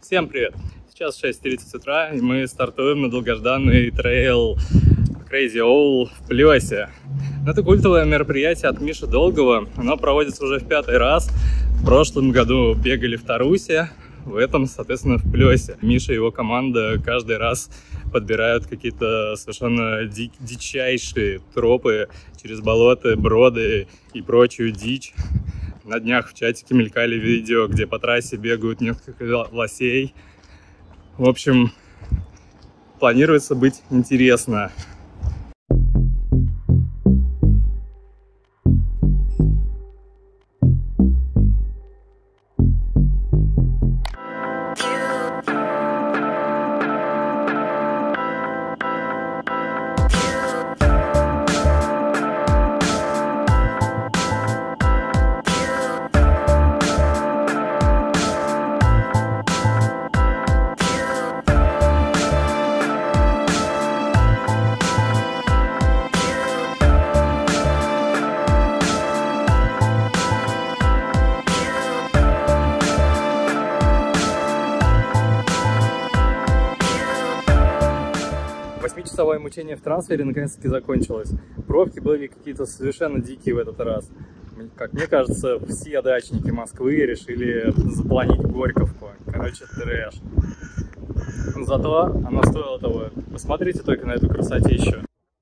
Всем привет! Сейчас 6:30 утра, и мы стартуем на долгожданный трейл Crazy Owl в Плёсе. Это культовое мероприятие от Миши Долгого. Оно проводится уже в 5-й раз. В прошлом году бегали в Тарусе, в этом, соответственно, в Плёсе. Миша и его команда каждый раз подбирают какие-то совершенно дичайшие тропы через болота, броды и прочую дичь. На днях в чатике мелькали видео, где по трассе бегают несколько лосей. В общем, планируется быть интересно. Восьмичасовое мучение в трансфере наконец-таки закончилось. Пробки были какие-то совершенно дикие в этот раз. Как мне кажется, все дачники Москвы решили запланить Горьковку. Короче, трэш. Но зато оно стоило того. Посмотрите только на эту красотищу.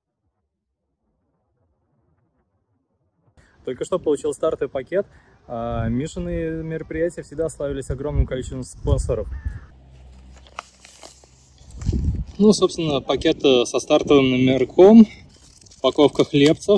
Только что получил стартовый пакет. Мишины мероприятия всегда славились огромным количеством спонсоров. Ну, собственно, пакет со стартовым номерком, упаковка хлебцев,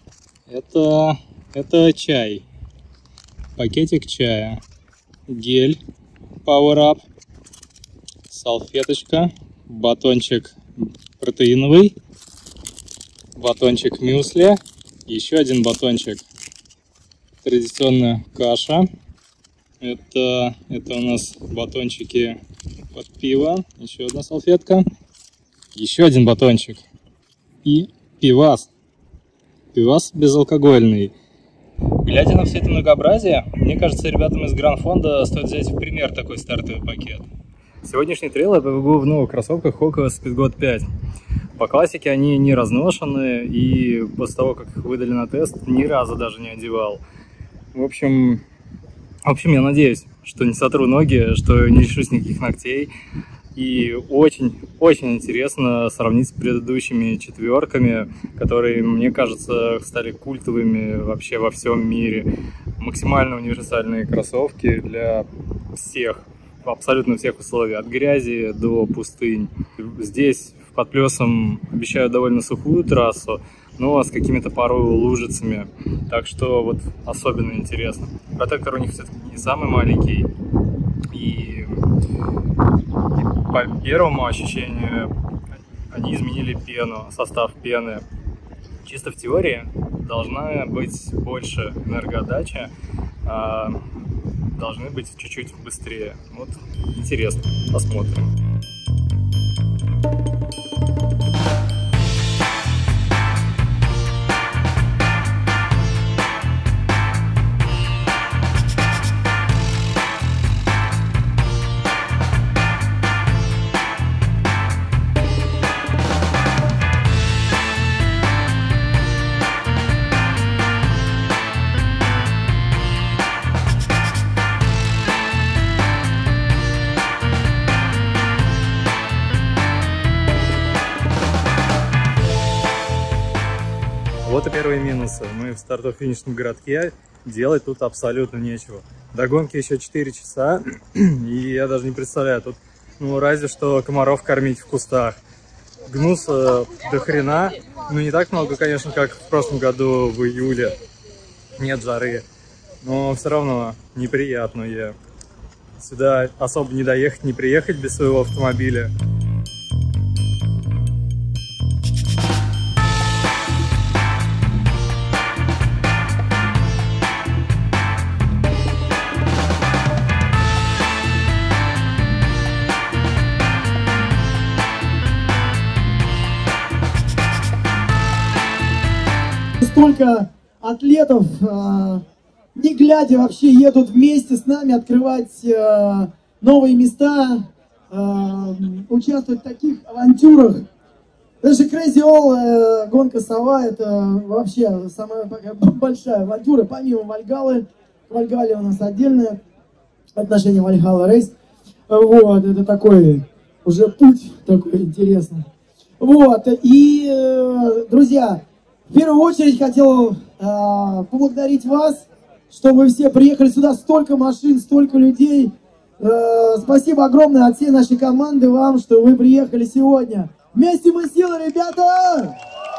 это чай, пакетик чая, гель Power Up, салфеточка, батончик протеиновый, батончик мюсли, еще один батончик, традиционная каша, это у нас батончики под пиво, еще одна салфетка. Еще один батончик и пивас безалкогольный. Глядя на все это многообразие, мне кажется, ребятам из Гранд-фонда стоит взять в пример такой стартовый пакет. Сегодняшний трейл я побегу в новых кроссовках Hoka Speedgoat 5. По классике они не разношены, и после того, как их выдали на тест, ни разу даже не одевал. В общем, я надеюсь, что не сотру ноги, что не лишусь никаких ногтей. И очень интересно сравнить с предыдущими четверками, которые, мне кажется, стали культовыми вообще во всем мире. Максимально универсальные кроссовки для всех, абсолютно всех условий, от грязи до пустынь. Здесь под Плёсом обещают довольно сухую трассу, но с какими-то порой лужицами. Так что вот особенно интересно. Протектор у них все-таки не самый маленький. И по первому ощущению они изменили пену, состав пены. Чисто в теории должна быть больше энергоотдача, а должны быть чуть-чуть быстрее. Вот интересно, посмотрим. Вот и первые минусы. Мы в стартово-финишном городке, делать тут абсолютно нечего. До гонки еще 4 часа, и я даже не представляю, тут разве что комаров кормить в кустах. Гнуса до хрена, не так много, конечно, как в прошлом году в июле, нет жары, но все равно неприятно. Сюда особо не доехать, не приехать без своего автомобиля. Столько атлетов, не глядя вообще, едут вместе с нами открывать новые места, участвовать в таких авантюрах. Даже Crazy All, гонка Сова, это вообще самая большая авантюра, помимо Вальгаллы. К Вальгалле у нас отдельное отношение, Вальгалла Рейс. Вот, это такой уже путь такой интересный. Вот, и, друзья, в первую очередь хотел поблагодарить вас, что вы все приехали сюда, столько машин, столько людей. Спасибо огромное от всей нашей команды вам, что вы приехали сегодня. Вместе мы сила, ребята!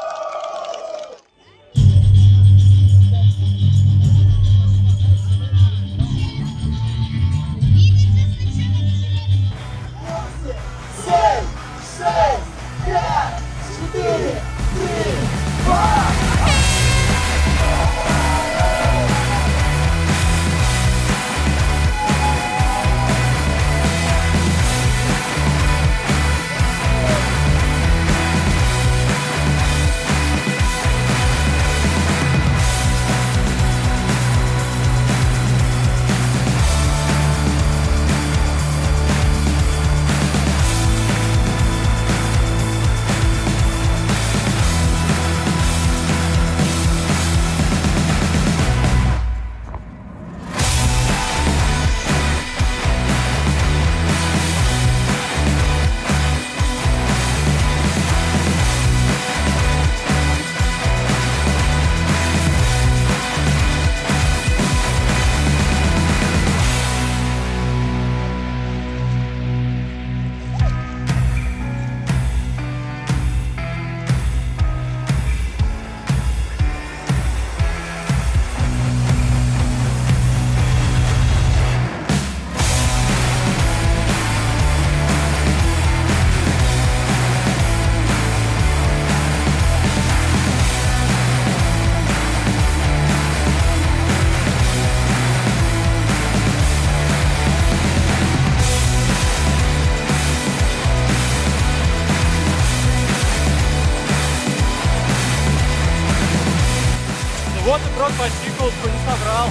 Вот и брат по щиколотку не собрал.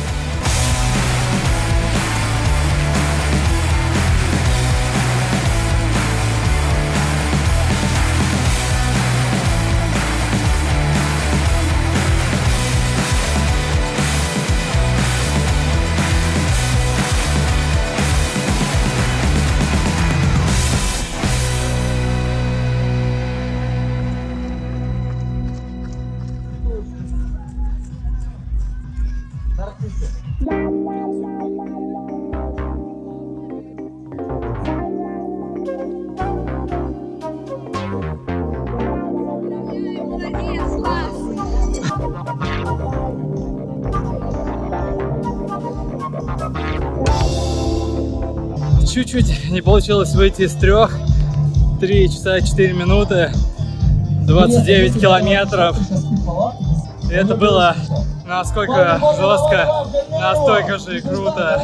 Чуть-чуть не получилось выйти из 3. 3 часа 4 минуты, 29 километров. И это было насколько жестко, настолько же и круто.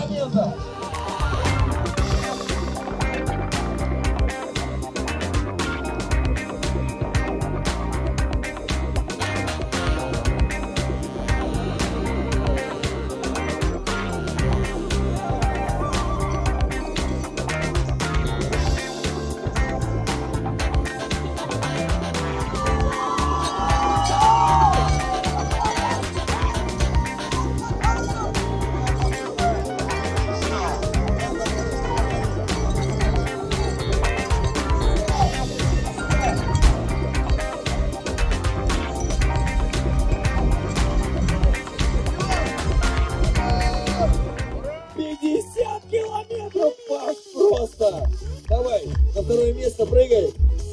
Давай, на второе место прыгай.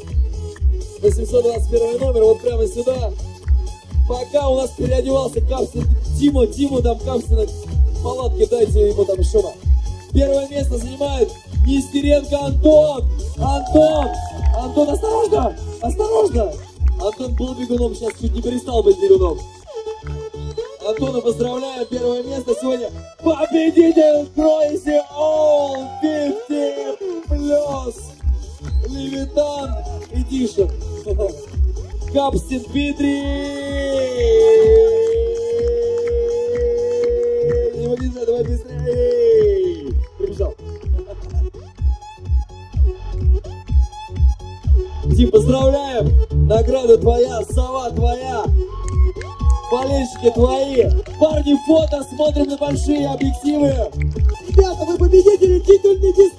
821 номер, вот прямо сюда. Пока у нас переодевался Капстин, Тиму там Капстин в палатке, дайте ему там шума. Первое место занимает Нестеренко Антон. Антон, осторожно, осторожно. Антон был бегуном, сейчас чуть не перестал быть бегуном. Антона поздравляем, первое место сегодня. Победитель Crazy All 50+ Левитан Edition. Капстин Дмитрий. Не выглядит, давай быстрее. Прибежал. Тим, поздравляем! Награда твоя, сова твоя! Болельщики твои! Парни, фото, смотрим на большие объективы! Ребята, вы победители титульной дискотеки!